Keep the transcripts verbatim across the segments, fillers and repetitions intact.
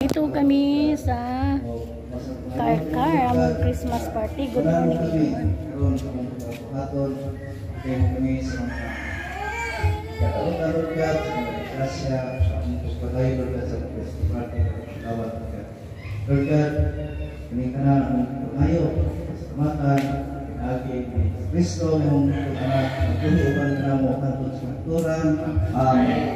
Ito kami sa Karkar, among Christmas party. Good morning, everyone. Kami sa mga katalog-talog ka, sa mga grasya, sa among pagpatay, Lord God, sa Christmas party, tawad ka. Lord God, kami ka na ang pagmayo, sa kamatan, pinagi ni Kristo, yung anak, ang tulipan ka mo, katod sa magturan. Amen.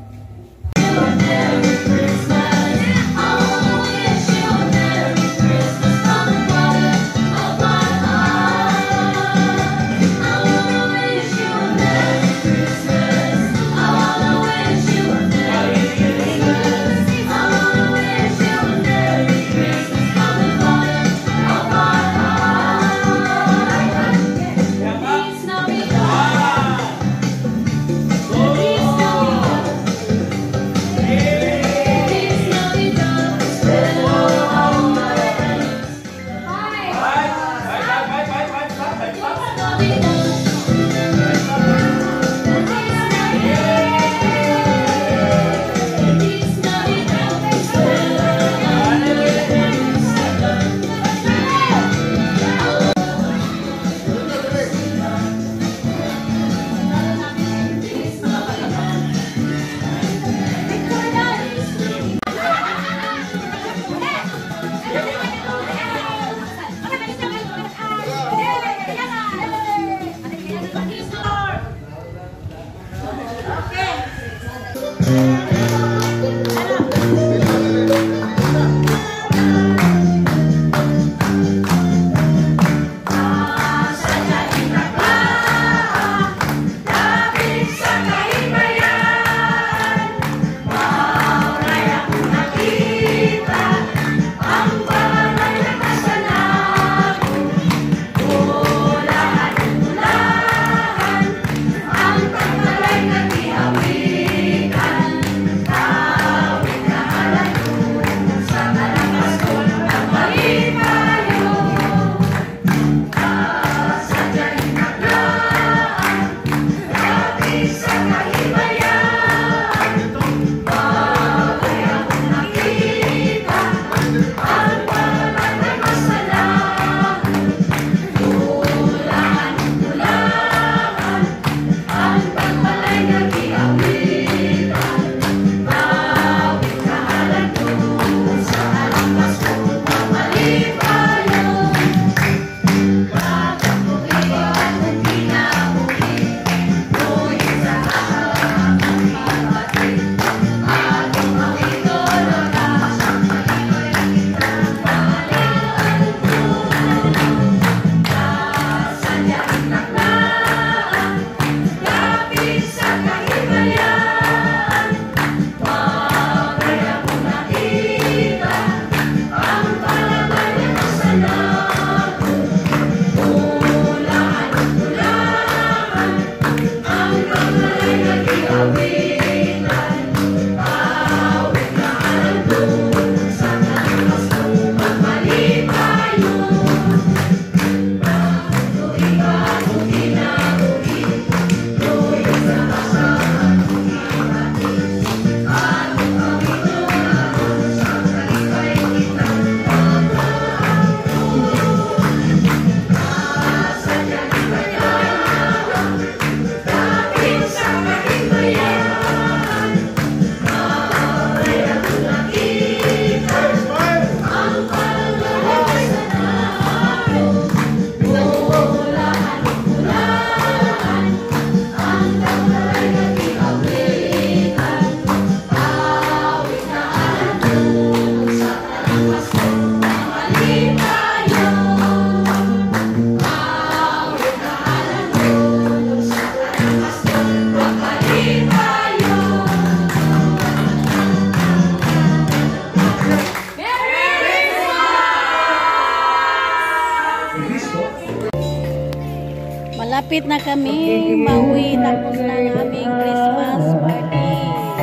Malapit na kami mauwi tapos ng aming Christmas party.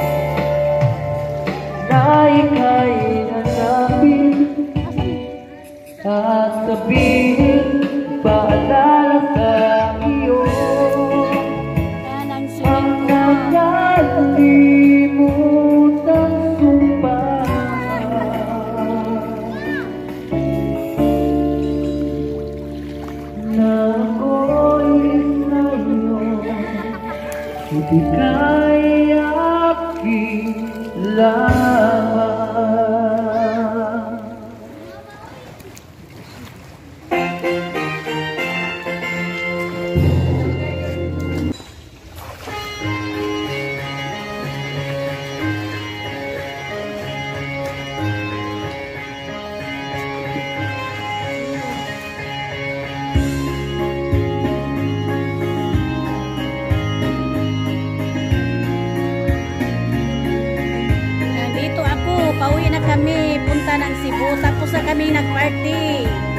Dahil kayo nasabi at sabihin paalala sa iyo ang nakalimutan sumpa. lamang. Nandito ako, pauwi na kami, punta ng Cebu, tapos na kami nag-party.